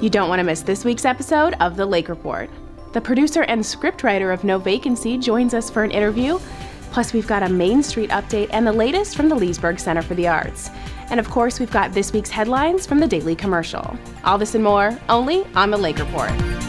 You don't want to miss this week's episode of The Lake Report. The producer and scriptwriter of No Vacancy joins us for an interview. Plus, we've got a Main Street update and the latest from the Leesburg Center for the Arts. And of course, we've got this week's headlines from the Daily Commercial. All this and more, only on The Lake Report.